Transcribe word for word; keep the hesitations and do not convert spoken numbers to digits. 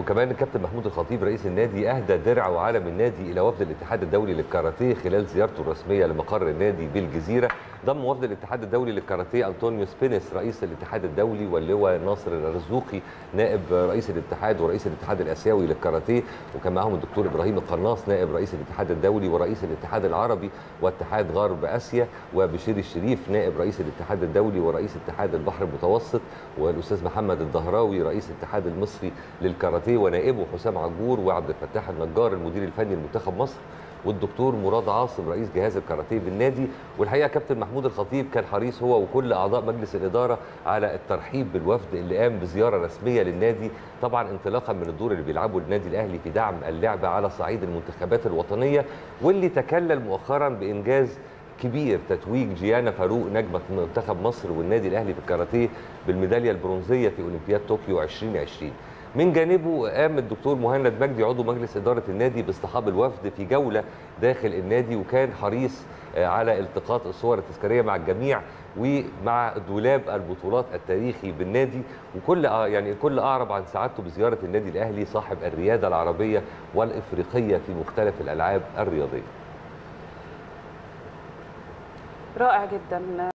وكمان الكابتن محمود الخطيب رئيس النادي اهدى درع وعلم النادي الى وفد الاتحاد الدولي للكاراتيه خلال زيارته الرسميه لمقر النادي بالجزيره. ضم وفد الاتحاد الدولي للكاراتيه انطونيو سبينس رئيس الاتحاد الدولي، واللواء ناصر الرزوقي نائب رئيس الاتحاد ورئيس الاتحاد الاسيوي للكاراتيه، وكان معاهم الدكتور ابراهيم القناص نائب رئيس الاتحاد الدولي ورئيس الاتحاد العربي واتحاد غرب اسيا، وبشير الشريف نائب رئيس الاتحاد الدولي ورئيس اتحاد البحر المتوسط، والاستاذ محمد الدهراوي رئيس الاتحاد المصري للكاراتيه ونائبه حسام عجور، وعبد الفتاح النجار المدير الفني لمنتخب مصر، والدكتور مراد عاصم رئيس جهاز الكاراتيه بالنادي. والحقيقه كابتن محمود الخطيب كان حريص هو وكل اعضاء مجلس الاداره على الترحيب بالوفد اللي قام بزياره رسميه للنادي، طبعا انطلاقا من الدور اللي بيلعبه النادي الاهلي في دعم اللعبه على صعيد المنتخبات الوطنيه، واللي تكلل مؤخرا بانجاز كبير تتويج جيانا فاروق نجمه منتخب مصر والنادي الاهلي في الكاراتيه بالميداليه البرونزيه في اولمبياد طوكيو ألفين وعشرين. من جانبه قام الدكتور مهند مجدي عضو مجلس اداره النادي باصطحاب الوفد في جوله داخل النادي، وكان حريص على التقاط الصور التذكاريه مع الجميع ومع دولاب البطولات التاريخي بالنادي، وكل يعني الكل اعرب عن سعادته بزياره النادي الاهلي صاحب الرياده العربيه والافريقيه في مختلف الالعاب الرياضيه. رائع جدا.